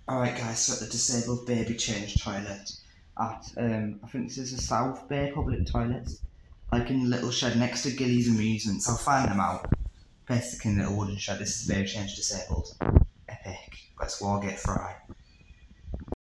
Alright guys, so at the disabled baby change toilet at, I think this is the South Bay public toilets, like in a little shed next to Gilly's Amusements. I'll find them out. Basically in a little wooden shed. This is baby change disabled. Epic. Let's Wallgate Thrii.